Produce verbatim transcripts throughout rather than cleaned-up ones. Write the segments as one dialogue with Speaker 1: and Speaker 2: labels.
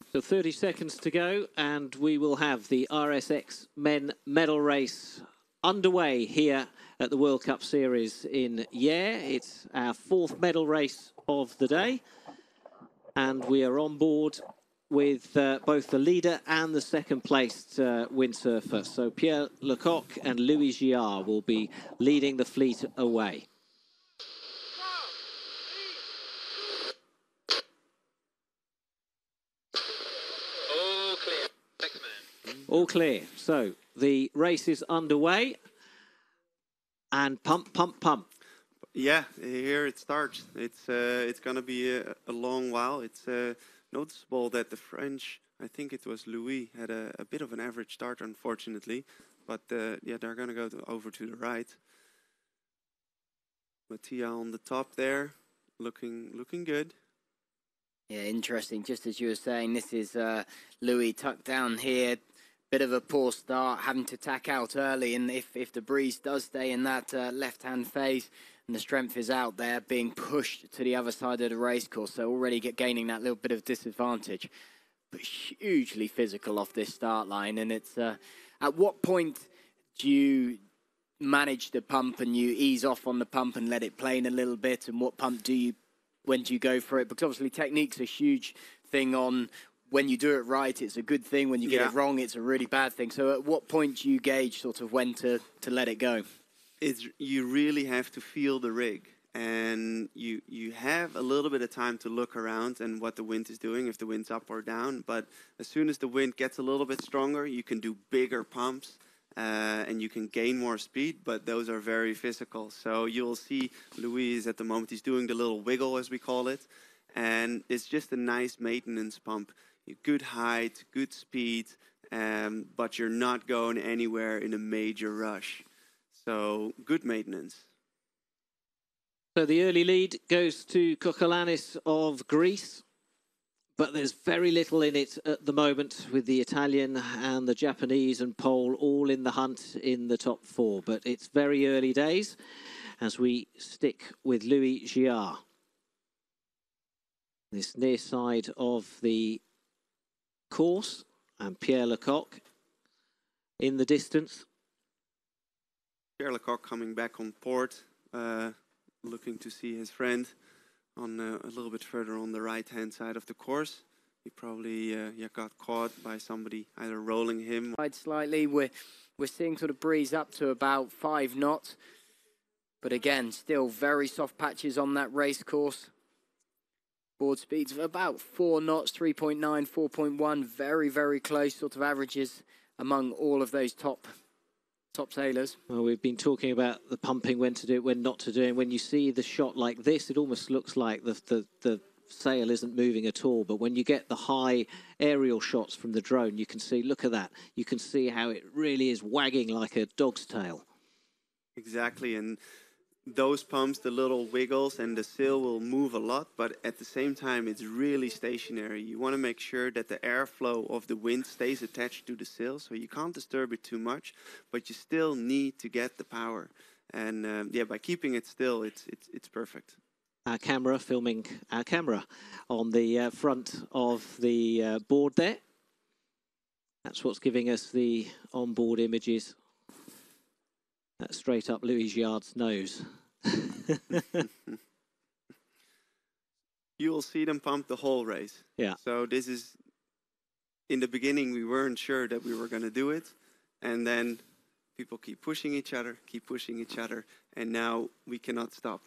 Speaker 1: So thirty seconds to go, and we will have the R S X men medal race underway here at the World Cup Series in Yare. It's our fourth medal race of the day, and we are on board with uh, both the leader and the second placed uh, windsurfer. So Pierre Lecoq and Louis Giard will be leading the fleet away.
Speaker 2: All clear. Next man.
Speaker 1: All clear. So the race is underway. And pump, pump, pump.
Speaker 3: Yeah, here it starts. It's uh, it's going to be a, a long while. It's uh, noticeable that the French, I think it was Louis, had a, a bit of an average start, unfortunately. But uh, yeah, they're going to go over to the right. Mattia on the top there, looking looking good.
Speaker 4: Yeah, interesting. Just as you were saying, this is uh, Louis tucked down here. Bit of a poor start, having to tack out early, and if, if the breeze does stay in that uh, left-hand phase and the strength is out there, being pushed to the other side of the race course, so already get gaining that little bit of disadvantage. But hugely physical off this start line, and it's uh, at what point do you manage the pump and you ease off on the pump and let it plane a little bit, and what pump do you, when do you go for it? Because obviously technique's a huge thing on. When you do it right, it's a good thing. When you get
Speaker 3: yeah.
Speaker 4: it wrong, it's a really bad thing. So at what point do you gauge sort of when to, to let it go?
Speaker 3: It's, you really have to feel the rig. And you, you have a little bit of time to look around and what the wind is doing, if the wind's up or down. But as soon as the wind gets a little bit stronger, you can do bigger pumps. Uh, and you can gain more speed, but those are very physical. So you'll see Louis at the moment, he's doing the little wiggle, as we call it. And it's just a nice maintenance pump. Good height, good speed, um, but you're not going anywhere in a major rush. So good maintenance.
Speaker 1: So the early lead goes to Kokolanis of Greece, but there's very little in it at the moment with the Italian and the Japanese and Pole all in the hunt in the top four. But it's very early days as we stick with Louis Giard. This near side of the course, and Pierre Lecoq in the distance.
Speaker 3: Pierre Lecoq coming back on port, uh, looking to see his friend on uh, a little bit further on the right-hand side of the course. He probably uh, yeah, got caught by somebody either rolling him.
Speaker 4: Slightly, we're, we're seeing sort of breeze up to about five knots. But again, still very soft patches on that race course. Board speeds of about four knots, three point nine, four point one, very, very close sort of averages among all of those top top sailors.
Speaker 1: Well, we've been talking about the pumping, when to do it, when not to do it. And when you see the shot like this, it almost looks like the, the, the sail isn't moving at all. But when you get the high aerial shots from the drone, you can see, look at that. You can see how it really is wagging like a dog's tail.
Speaker 3: Exactly, and those pumps, the little wiggles, and the sail will move a lot, but at the same time, it's really stationary. You want to make sure that the airflow of the wind stays attached to the sail, so you can't disturb it too much, but you still need to get the power. And um, yeah, by keeping it still, it's it's it's perfect.
Speaker 1: Our camera filming our camera on the uh, front of the uh, board there. That's what's giving us the onboard images. That's straight up Louis Giard's nose.
Speaker 3: You will see them pump the whole race.
Speaker 1: Yeah.
Speaker 3: So this is, in the beginning, we weren't sure that we were going to do it. And then people keep pushing each other, keep pushing each other. And now we cannot stop.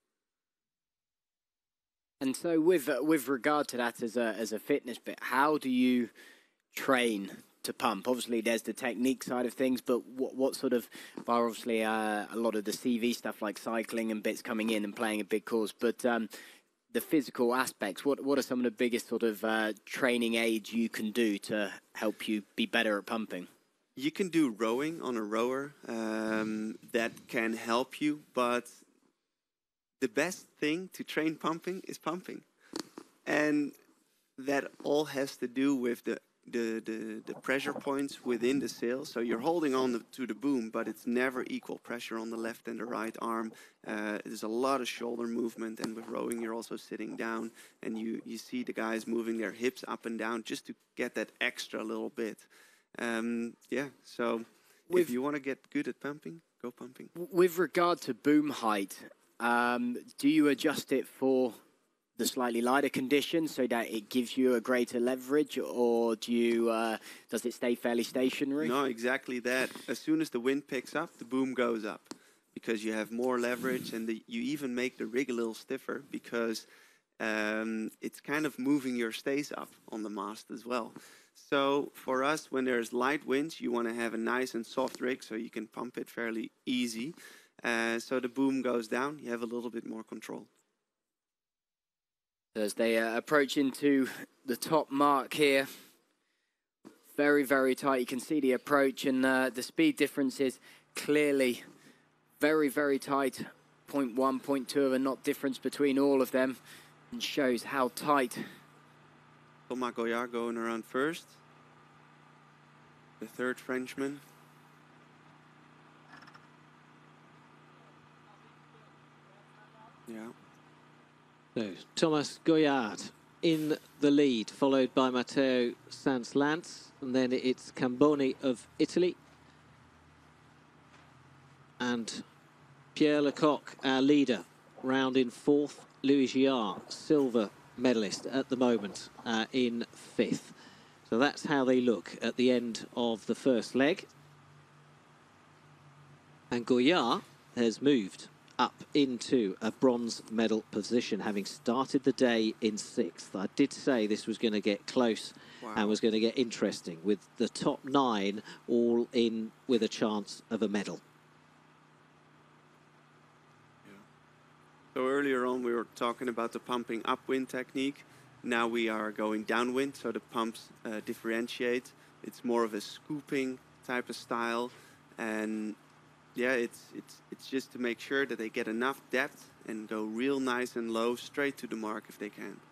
Speaker 4: And so with uh, with regard to that as a, as a fitness bit, how do you train to pump? Obviously, there's the technique side of things, but what, what sort of, bar obviously uh, a lot of the C V stuff like cycling and bits coming in and playing a big course, but um, the physical aspects, what, what are some of the biggest sort of uh, training aids you can do to help you be better at pumping?
Speaker 3: You can do rowing on a rower. Um, that can help you, but the best thing to train pumping is pumping. And that all has to do with the the, the, the pressure points within the sail. So you're holding on the, to the boom, but it's never equal pressure on the left and the right arm. Uh, there's a lot of shoulder movement, and with rowing you're also sitting down, and you, you see the guys moving their hips up and down just to get that extra little bit. Um, yeah, so
Speaker 4: With,
Speaker 3: if you want to get good at pumping, go pumping.
Speaker 4: With regard to boom height, um, do you adjust it for the slightly lighter conditions so that it gives you a greater leverage, or do you uh, does it stay fairly stationary?
Speaker 3: No, exactly that. As soon as the wind picks up, the boom goes up because you have more leverage, and the, you even make the rig a little stiffer because um, it's kind of moving your stays up on the mast as well. So for us, when there's light winds, you want to have a nice and soft rig so you can pump it fairly easy. Uh, so the boom goes down, you have a little bit more control.
Speaker 4: As they uh, approach into the top mark here, very, very tight. You can see the approach, and uh, the speed difference is clearly very, very tight. zero point one, zero point two of a knot difference between all of them, and shows how tight.
Speaker 3: Thomas Goyard going around first. The third Frenchman. Yeah.
Speaker 1: So, Thomas Goyard in the lead, followed by Matteo Sanslantz, and then it's Camboni of Italy. And Pierre Lecoq, our leader, round in fourth. Louis Giard, silver medalist at the moment, uh, in fifth. So that's how they look at the end of the first leg. And Goyard has moved up into a bronze medal position, having started the day in sixth. I did say this was going to get close. Wow. And was going to get interesting, with the top nine all in with a chance of a medal.
Speaker 3: Yeah. So earlier on we were talking about the pumping upwind technique. Now we are going downwind, so the pumps uh, differentiate. It's more of a scooping type of style, and yeah, it's it's it's just to make sure that they get enough depth and go real nice and low, straight to the mark if they can.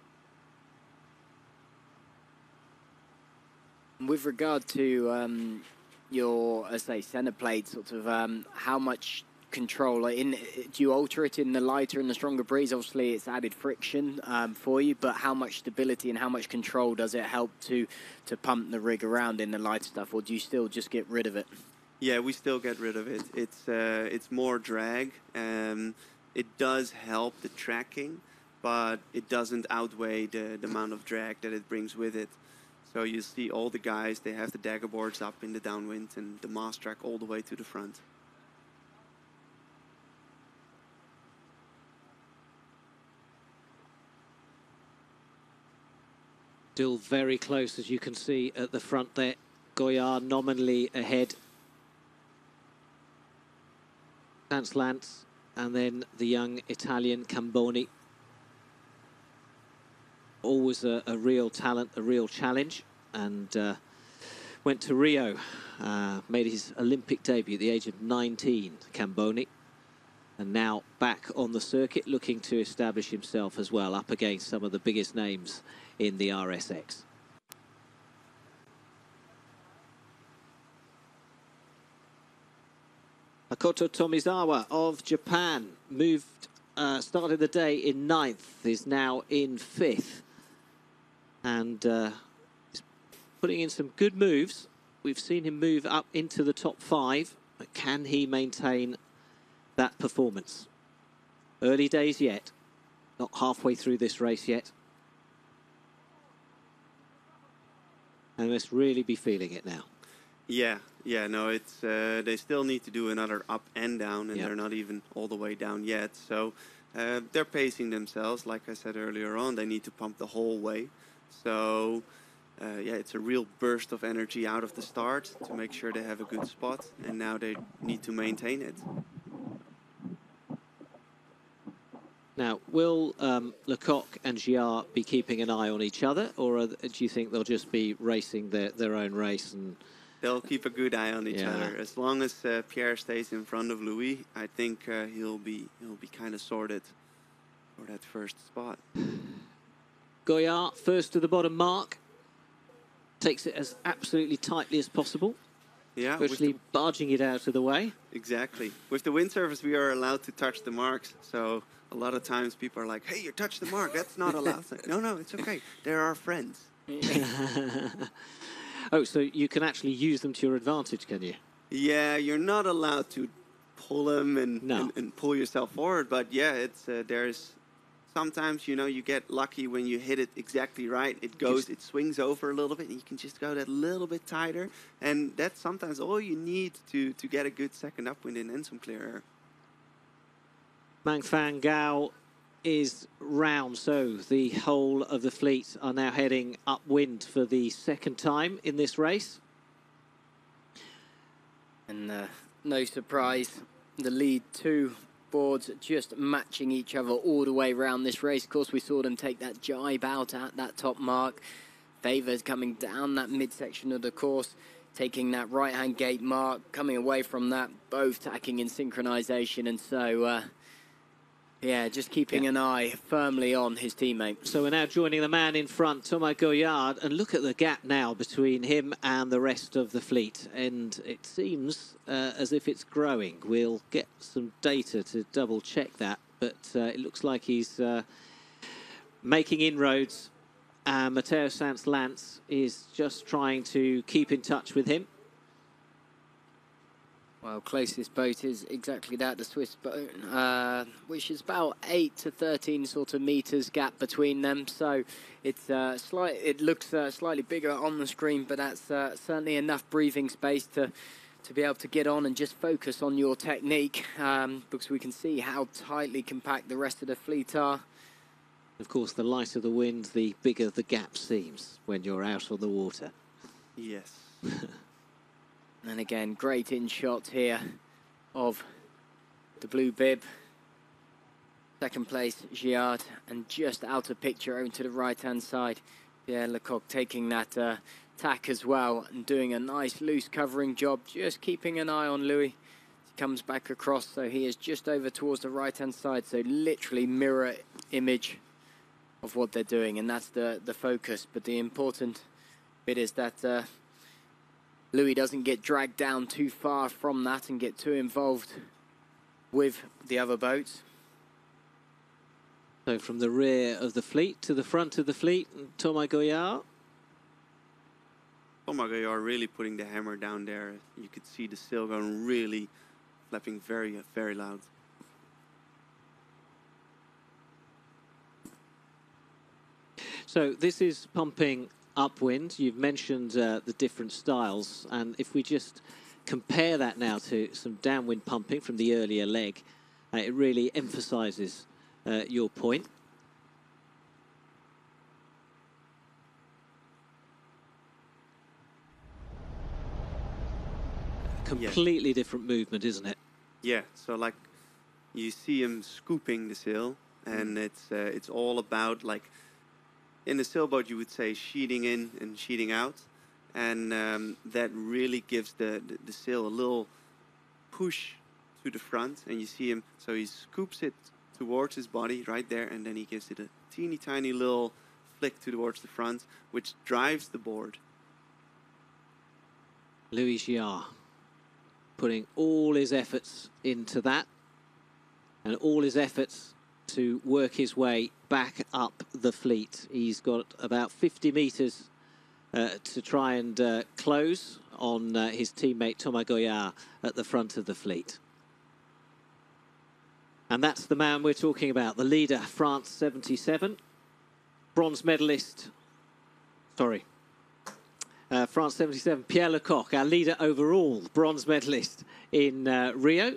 Speaker 4: With regard to um, your, as say, center plate, sort of, um, how much control in do you alter it in the lighter and the stronger breeze? Obviously, it's added friction um, for you, but how much stability and how much control does it help to to pump the rig around in the light stuff, or do you still just get rid of it?
Speaker 3: Yeah, we still get rid of it. It's uh, it's more drag. Um, it does help the tracking, but it doesn't outweigh the, the amount of drag that it brings with it. So you see all the guys, they have the dagger boards up in the downwind and the mast track all the way to the front.
Speaker 1: Still very close, as you can see at the front there. Goyard nominally ahead. Sanslantz, and then the young Italian Camboni. Always a, a real talent, a real challenge, and uh, went to Rio, uh, made his Olympic debut at the age of nineteen, Camboni, and now back on the circuit, looking to establish himself as well, up against some of the biggest names in the R S X. Makoto Tomizawa of Japan moved, uh, started the day in ninth, is now in fifth, and uh, is putting in some good moves. We've seen him move up into the top five, but can he maintain that performance? Early days yet, not halfway through this race yet. And must really be feeling it now.
Speaker 3: Yeah, yeah, no, it's uh, they still need to do another up and down, and
Speaker 1: yep.
Speaker 3: They're not even all the way down yet. So uh, they're pacing themselves. Like I said earlier on, they need to pump the whole way. So uh, yeah, it's a real burst of energy out of the start to make sure they have a good spot, and now they need to maintain it.
Speaker 1: Now, will um, Lecoq and Giard be keeping an eye on each other, or are, do you think they'll just be racing their, their own race? And
Speaker 3: they'll keep a good eye on each
Speaker 1: yeah.
Speaker 3: other. As long as uh, Pierre stays in front of Louis, I think uh, he'll be he'll be kind of sorted for that first spot.
Speaker 1: Goyard first to the bottom mark. takes it as absolutely tightly as possible,
Speaker 3: Yeah, with
Speaker 1: virtually
Speaker 3: the,
Speaker 1: barging it out of the way.
Speaker 3: exactly. With the wind surface, we are allowed to touch the marks. So a lot of times people are like, "Hey, you touched the mark. That's not allowed." It's like, no, no, it's okay. They're our friends.
Speaker 1: Oh, so you can actually use them to your advantage, can you?
Speaker 3: Yeah, you're not allowed to pull them and,
Speaker 1: No.
Speaker 3: and, and pull yourself forward. But yeah, it's uh, there's sometimes, you know, you get lucky when you hit it exactly right. It goes,
Speaker 1: Just-
Speaker 3: it swings over a little bit, and you can just go that little bit tighter. And that's sometimes all you need to, to get a good second upwind in and some clear air.
Speaker 1: Mang Fan Gao is round, so the whole of the fleet are now heading upwind for the second time in this race.
Speaker 4: And uh, no surprise, the lead two boards just matching each other all the way around this race. Of course, we saw them take that jibe out at that top mark. Favors coming down that midsection of the course, taking that right-hand gate mark, coming away from that, both tacking in synchronization. And so, uh, yeah, just keeping
Speaker 1: Yeah.
Speaker 4: an eye firmly on his teammate.
Speaker 1: So we're now joining the man in front, Thomas Goyard, and look at the gap now between him and the rest of the fleet. And it seems uh, as if it's growing. We'll get some data to double check that, but uh, it looks like he's uh, making inroads. Uh, Matteo Sanz-Lance is just trying to keep in touch with him.
Speaker 4: Well, closest boat is exactly that, the Swiss boat, uh, which is about eight to thirteen sort of meters gap between them. So it's uh, slight. It looks uh, slightly bigger on the screen, but that's uh, certainly enough breathing space to to be able to get on and just focus on your technique, um, because we can see how tightly compact the rest of the fleet are.
Speaker 1: Of course, the lighter the wind, the bigger the gap seems when you're out on the water.
Speaker 3: Yes.
Speaker 4: And again, great in shot here of the blue bib. Second place, Giard, and just out of picture over to the right-hand side. Pierre Lecoq taking that uh, tack as well and doing a nice loose covering job, just keeping an eye on Louis. He comes back across, so he is just over towards the right-hand side, so literally mirror image of what they're doing, and that's the, the focus. But the important bit is that uh, Louis doesn't get dragged down too far from that and get too involved with the other boats.
Speaker 1: So from the rear of the fleet to the front of the fleet, Thomas Goyard.
Speaker 3: Oh my God, you are really putting the hammer down there. You could see the sail going really flapping very, very loud.
Speaker 1: So this is pumping upwind. You've mentioned uh, the different styles, and if we just compare that now to some downwind pumping from the earlier leg, uh, it really emphasizes uh, your point. Completely different movement, isn't it?
Speaker 3: Yeah, so like you see him scooping the sail, and it's uh, it's all about, like, in the sailboat you would say sheeting in and sheeting out, and um, that really gives the, the the sail a little push to the front, and you see him, so he scoops it towards his body right there, and then he gives it a teeny tiny little flick towards the front, which drives the board.
Speaker 1: Louis Giard putting all his efforts into that, and all his efforts to work his way back up the fleet. He's got about fifty metres uh, to try and uh, close on uh, his teammate Thomas Goyard at the front of the fleet. And that's the man we're talking about, the leader, France seventy-seven, bronze medalist, sorry, uh, France seventy-seven, Pierre Lecoq, our leader overall, bronze medalist in uh, Rio.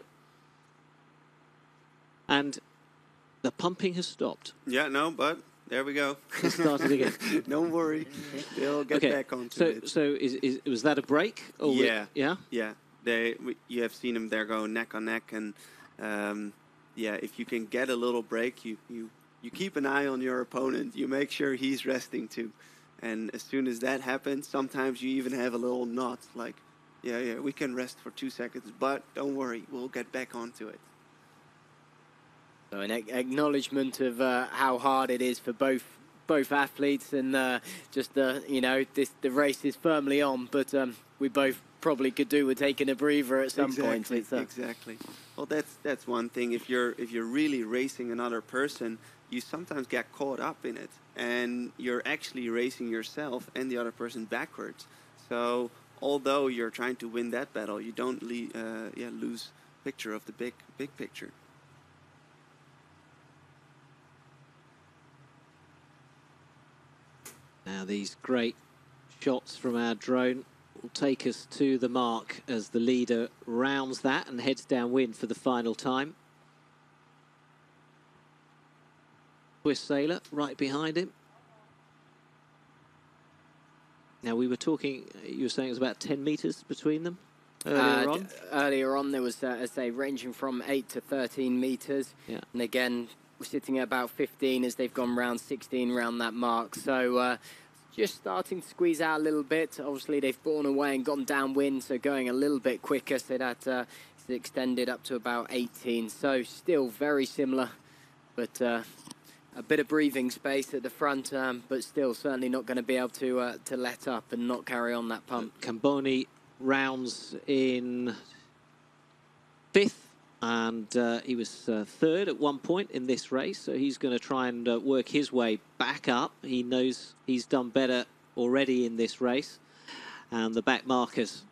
Speaker 1: And the pumping has stopped.
Speaker 3: Yeah, no, but there we go.
Speaker 1: It started again.
Speaker 3: Don't worry, they'll get
Speaker 1: Okay,
Speaker 3: back onto
Speaker 1: so,
Speaker 3: it.
Speaker 1: so is, is, was that a break? Or we-
Speaker 3: Yeah.
Speaker 1: yeah?
Speaker 3: Yeah, they. we- You have seen them there go neck on neck, and um, yeah, if you can get a little break, you you you keep an eye on your opponent. You make sure he's resting too, and as soon as that happens, sometimes you even have a little nod, like, yeah, yeah, we can rest for two seconds, but don't worry, we'll get back onto it.
Speaker 4: So an ac- acknowledgement of uh, how hard it is for both both athletes, and uh, just the you know this the race is firmly on. But um, we both probably could do with taking a breather at some
Speaker 3: exactly,
Speaker 4: point. It's, uh,
Speaker 3: exactly. Well, that's that's one thing. If you're if you're really racing another person, you sometimes get caught up in it, and you're actually racing yourself and the other person backwards. So although you're trying to win that battle, you don't le- uh, yeah, lose picture of the big big picture.
Speaker 1: Now these great shots from our drone will take us to the mark as the leader rounds that and heads downwind for the final time. Swiss sailor right behind him. Now we were talking, you were saying it was about ten metres between them earlier
Speaker 4: uh,
Speaker 1: on?
Speaker 4: Earlier on there was, uh, as I say, ranging from eight to thirteen metres.
Speaker 1: Yeah.
Speaker 4: And again, we're sitting at about fifteen as they've gone round sixteen round that mark. So uh, just starting to squeeze out a little bit. Obviously they've borne away and gone downwind, so going a little bit quicker. So that uh, it's extended up to about eighteen. So still very similar, but uh, a bit of breathing space at the front, um, but still certainly not going to be able to uh, to let up and not carry on that pump.
Speaker 1: Camboni rounds in fifth, and uh, he was uh, third at one point in this race, so he's going to try and uh, work his way back up. He knows he's done better already in this race, and the back markers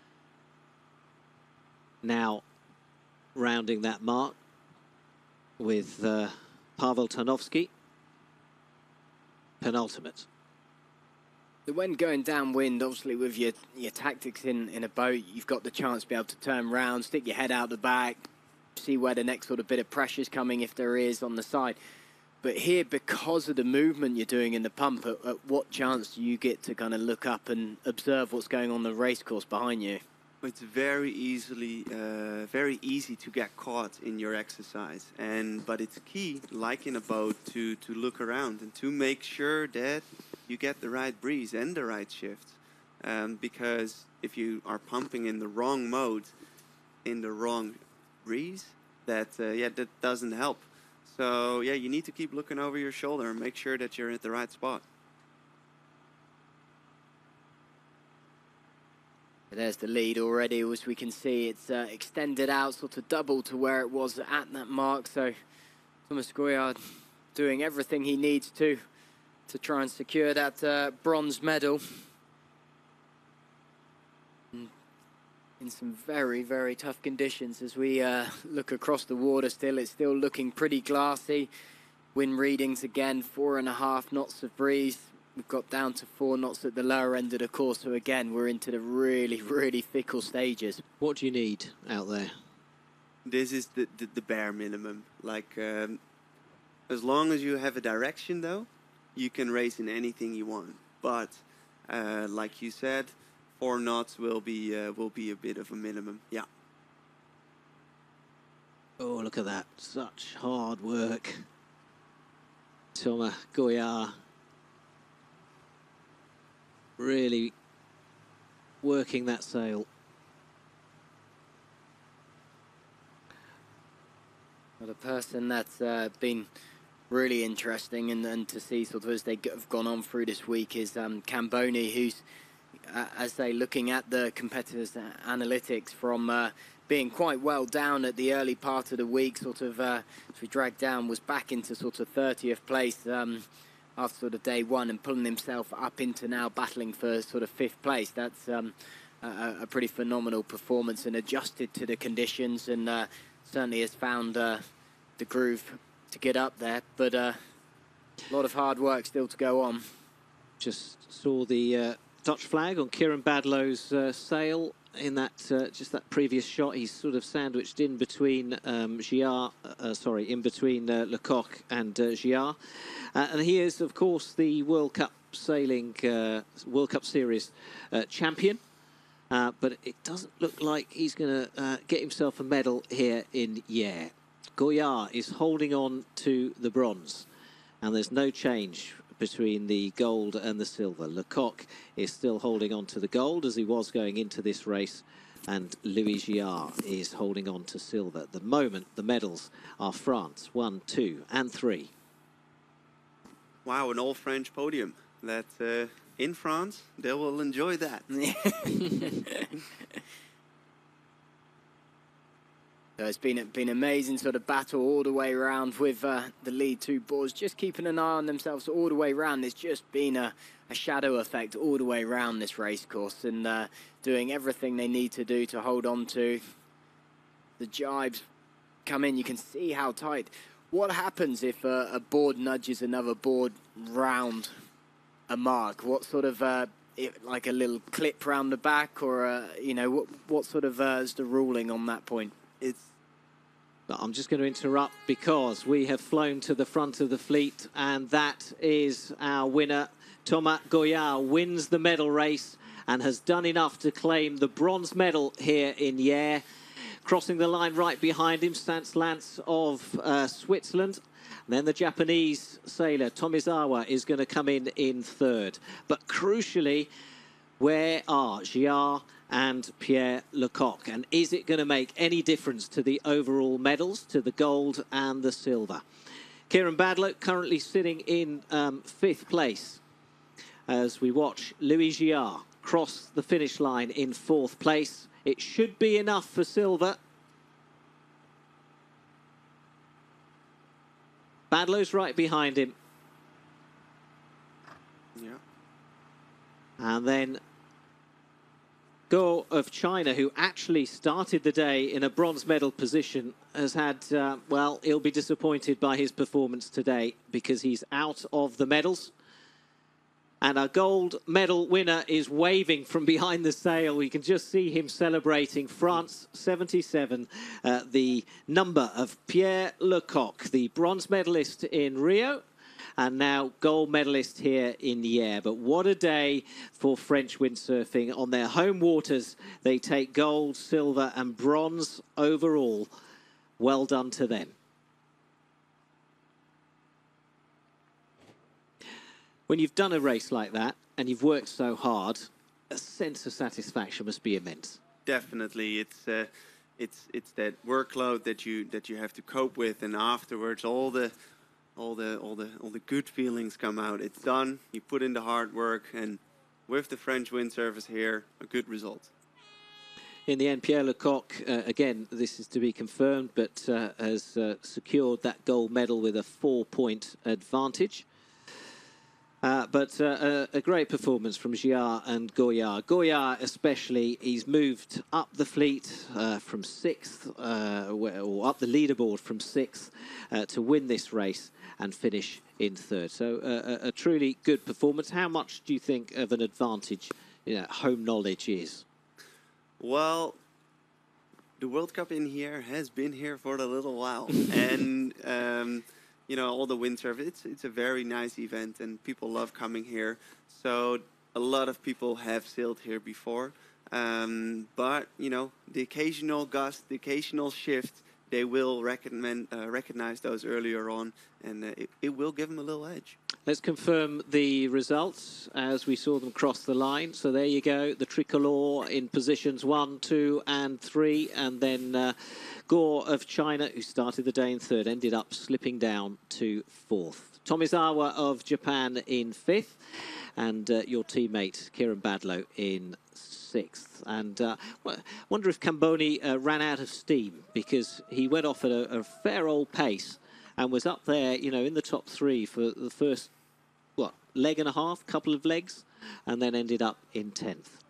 Speaker 1: now rounding that mark with uh, Pavel Tarnowski, penultimate.
Speaker 4: When going downwind, obviously with your, your tactics in, in a boat, you've got the chance to be able to turn round, stick your head out the back, see where the next sort of bit of pressure is coming, if there is, on the side. But here, because of the movement you're doing in the pump, at, at what chance do you get to kind of look up and observe what's going on the race course behind you?
Speaker 3: It's very easily, uh, very easy to get caught in your exercise, and but it's key, like in a boat, to to look around and to make sure that you get the right breeze and the right shift. Um, because if you are pumping in the wrong mode, in the wrong breeze, that uh, yeah, that doesn't help. So yeah, you need to keep looking over your shoulder and make sure that you're at the right spot.
Speaker 4: There's the lead already, as we can see. It's uh, extended out, sort of double to where it was at that mark. So Thomas Gouillard doing everything he needs to to try and secure that uh, bronze medal. And in some very, very tough conditions as we uh, look across the water still. It's still looking pretty glassy. Wind readings again, four and a half knots of breeze. We've got down to four knots at the lower end of the course, so again, we're into the really, really fickle stages.
Speaker 1: What do you need out there?
Speaker 3: This is the, the, the bare minimum. Like, um, as long as you have a direction, though, you can race in anything you want. But, uh, like you said, four knots will be uh, will be a bit of a minimum. Yeah.
Speaker 1: Oh, look at that. Such hard work. Thomas Gouillard. Really working that sail.
Speaker 4: Well, the person that's uh, been really interesting and, and to see sort of as they have gone on through this week is um, Camboni, who's, uh, as they looking at the competitors' analytics from uh, being quite well down at the early part of the week, sort of uh, as we dragged down, was back into sort of thirtieth place. Um, after sort of day one and pulling himself up into now battling for sort of fifth place. That's um, a, a pretty phenomenal performance and adjusted to the conditions, and uh, certainly has found uh, the groove to get up there. But uh, a lot of hard work still to go on.
Speaker 1: Just saw the uh, Dutch flag on Kieran Badlow's uh, sail in that uh, just that previous shot. He's sort of sandwiched in between um, Giard, uh, sorry, in between uh, Lecoq and uh, Giard. Uh, and he is, of course, the World Cup Sailing, uh, World Cup Series uh, champion. Uh, but it doesn't look like he's going to uh, get himself a medal here in Yare. Gouillard is holding on to the bronze, and there's no change between the gold and the silver. Lecoq is still holding on to the gold as he was going into this race, and Louis Giard is holding on to silver. At the moment, the medals are France, one, two, and three.
Speaker 3: Wow, an all French podium. That uh, in France, they will enjoy that.
Speaker 4: So it's been been amazing sort of battle all the way around with uh, the lead two boards, just keeping an eye on themselves all the way around. There's just been a, a shadow effect all the way around this race course, and uh, doing everything they need to do to hold on to. The jibes come in, you can see how tight. What happens if uh, a board nudges another board round a mark? What sort of, uh, it, like a little clip round the back, or, uh, you know, what, what sort of uh, is the ruling on that point?
Speaker 3: It's
Speaker 1: But I'm just going to interrupt because we have flown to the front of the fleet, and that is our winner. Thomas Goyard wins the medal race and has done enough to claim the bronze medal here in Yare. Crossing the line right behind him, Stans Lantz of uh, Switzerland. And then the Japanese sailor, Tomizawa, is going to come in in third. But crucially, where are Giard and Pierre Lecoq? And is it going to make any difference to the overall medals, to the gold and the silver? Kieran Badlow currently sitting in um, fifth place as we watch Louis Giard cross the finish line in fourth place. It should be enough for silver. Badlow's right behind him.
Speaker 3: yeah.
Speaker 1: And then Guo of China, who actually started the day in a bronze medal position, has had, uh, well, he'll be disappointed by his performance today because he's out of the medals. And our gold medal winner is waving from behind the sail. You can just see him celebrating. France seventy-seven, uh, the number of Pierre Lecoq, the bronze medalist in Rio, and now gold medalist here in Yare. But what a day for French windsurfing. On their home waters, they take gold, silver and bronze overall. Well done to them. When you've done a race like that and you've worked so hard, a sense of satisfaction must be immense.
Speaker 3: Definitely, it's uh, it's it's that workload that you that you have to cope with, and afterwards all the all the all the all the good feelings come out. It's done. You put in the hard work, and with the French windsurfers here, a good result.
Speaker 1: In the end, Pierre Lecoq, uh, again, this is to be confirmed, but uh, has uh, secured that gold medal with a four-point advantage. Uh, but uh, a, a great performance from Giard and Goyard. Goyard especially, he's moved up the fleet uh, from sixth, uh, or up the leaderboard from sixth uh, to win this race and finish in third. So uh, a, a truly good performance. How much do you think of an advantage, you know, home knowledge is?
Speaker 3: Well, the World Cup in here has been here for a little while, and um, you know, all the windsurf. It's it's a very nice event, and people love coming here. So a lot of people have sailed here before, um, but you know, the occasional gust, the occasional shift, they will recommend uh, recognize those earlier on, and uh, it, it will give them a little edge.
Speaker 1: Let's confirm the results as we saw them cross the line. So there you go, the tricolor in positions one, two and three. And then uh, Guo of China, who started the day in third, ended up slipping down to fourth. Tomizawa of Japan in fifth. And uh, your teammate, Kieran Badlow, in sixth. And uh, I wonder if Camboni uh, ran out of steam because he went off at a, a fair old pace and was up there, you know, in the top three for the first, what, leg and a half, couple of legs, and then ended up in tenth.